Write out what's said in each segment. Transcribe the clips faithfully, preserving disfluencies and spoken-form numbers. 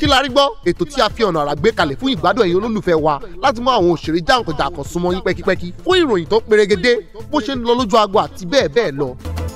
Kilarigbo, ètò tí a fi ọ̀nà àrà gbé kalẹ̀ fún ìgbádùn ẹ̀yin olólùfẹ́ wa láti mú àwọn òṣèré jàǹkànjàǹkàn súnmọ́ yín pẹ́kípẹ́kí fún ìròyìn tó perégedé bó ṣe ń lọ lójú agbo àti bẹ́ẹ̀ bẹ́ẹ̀ lọ.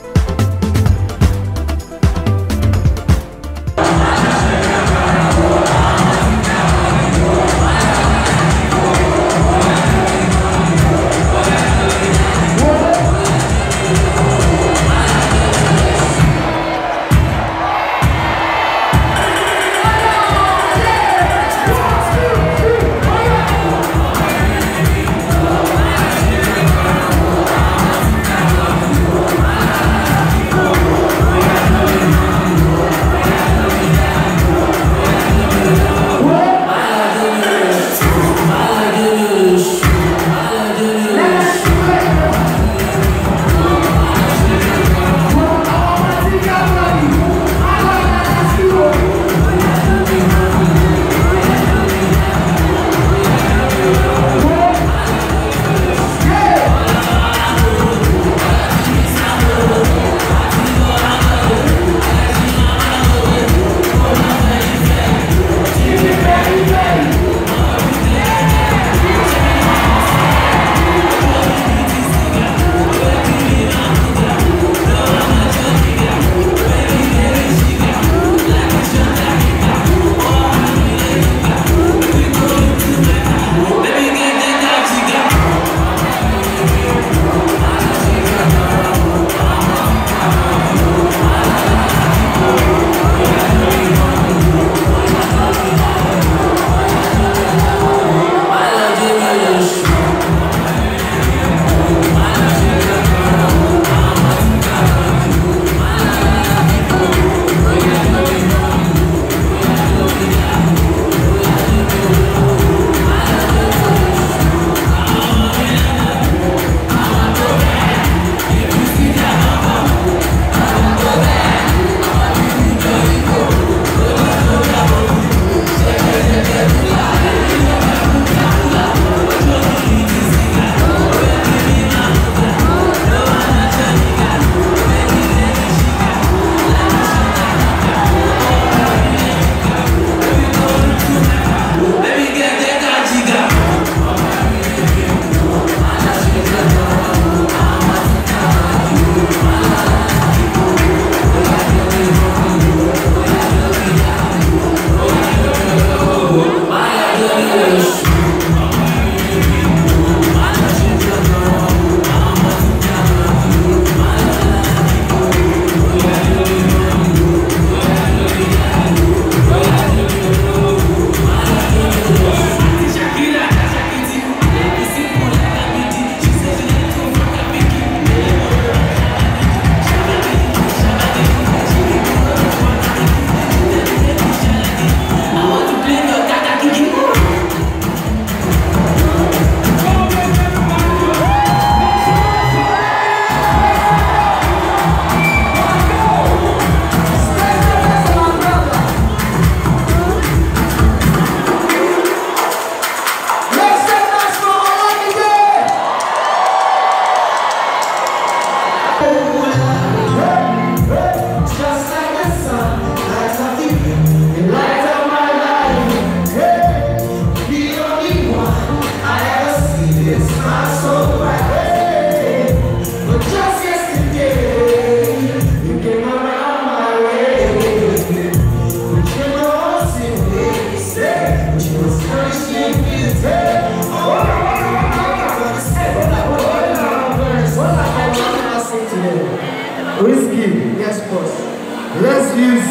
Wizkid, yes, boss. Let's use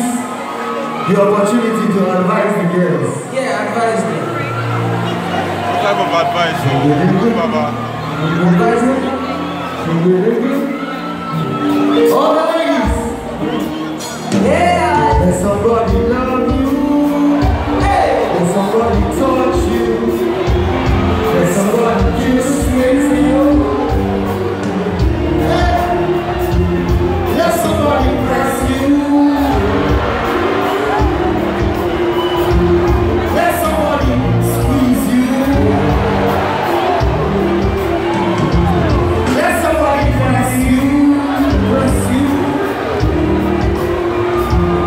the opportunity to advise the girls. Yeah, advise them. What type of advice, so, Baba? Advising? All the ladies. Yeah. Let somebody love you. Hey. Let somebody touch you. Let somebody kiss you. Let somebody press you. Let somebody squeeze you. Let somebody press you. Press you.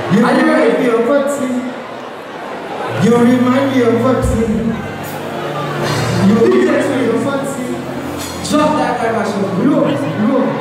You remind me of what? You remind me of what? You remind me of what? Drop that guy, Masho. Look, look.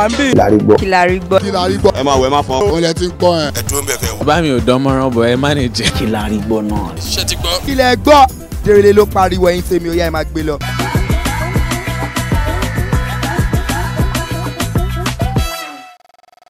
wà ń bí. Kilarigbo. Kilarigbo. Kilarigbo. ẹ máa wẹ̀ má fọ́n. Ó lẹ ti ń kọ́ ẹ. ẹ dúró ń bẹ̀ fẹ́. bàbá mi ò dán mọ́rán bọ̀ ẹ má ní jẹ. Kilarigbo náà. ṣé ti gbọ́. Ilẹ̀ gbọ́. Dèrèlé ló pariwo ẹ̀yin tèmi ó yá ẹ máa gbé lọ.